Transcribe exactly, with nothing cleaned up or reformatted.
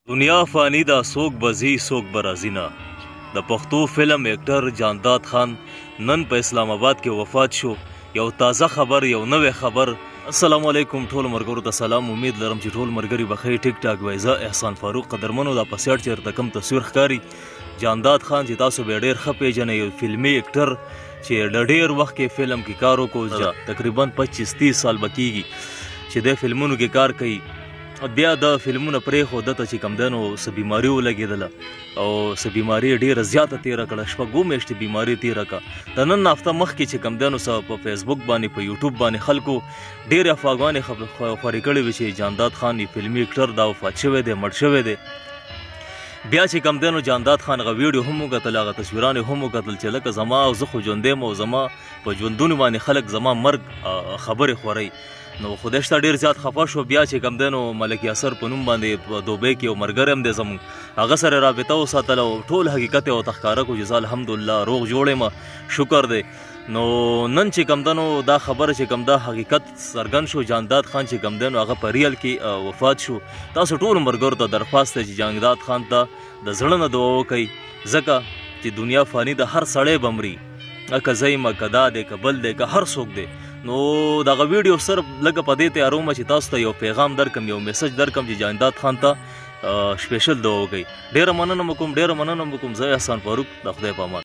دنیا فانی دا سوک بزی سوک برازینا د پښتو فلم ایکټر جانداد خان نن په اسلام آباد کې وفات شو. یو تازه خبر، یو نوې خبر. السلام علیکم ټول مرګرو ته سلام. امید لرم چې ټول مرګري بخیر ټیک ټاک وای. زه احسان فاروق قدرمنو دا پسیړ چیرته کم تصویر ښکاری جانداد خان چې تاسو به ډیر ښه پیژنئ، یو فلمي ایکټر چې د ډیر وخت کې فلم کې کار وکړو، تقریبا پچیس تیس سال بکیږي چې د فلمونو کې کار کوي. بیا د فلمونه پرېښود ته چې کوم دی نو څه بیماري ولګېدله او څه بیماري ډېره زیاته تېره کړه، شپږ اووه میاشتې بیماري تېره کړه. د نن هفته مخکې چې کوم دی نو څه په فیسبوک باندې په یوټیوب باندې خلکو ډېرې افواګانې خورې کړې وې چې جانداد خان فلمي ایکټر دا وفات شوی دی، مړ شوی دی. بیا چې کوم دی نو جانداد خان هغه ویډیو هم وکتل، هغه تصویران هم وکتل چې لکه زما او زه خو ژوندی یم او زما په ژوندون باندې خلک زما مرګ خبرې خورئ. نو خدای شته ډېر زیات خفه شو. بیا چې کوم دی نو ملک یاسر په نوم باندې په دوبۍ کې یو ملګری هم دی زموږ، هغه سره رابطه وساتله او ټول حقیقت یې ورته ښکاره کړو چې زه الحمدلله روغ جوړ یم، شکر دی. نو نن چې کوم دی نو دا خبره چې کوم دا حقیقت څرګند شو، جانداد خان چې کوم دی نو هغه په ریل کې وفات شو. تاسو ټولو ملګرو ته درخواست دی چې جانداد خان ته د زړه نه دعا وکئ، ځکه چې دنیا فاني ده، هر سړی به مري، که زه یم که دا دی که بل دی که هر څوک دی. نو دغه ویډیو صرف لږه په دې تیارومه چې تاسو ته یو پیغام درکم، یو میسج درکم چې جانداد خان ته سپیشل دعا وکئ. ډېره مننه مو کوم، ډېره مننه مو کوم. زه احسان فاروق، د خدای په امان.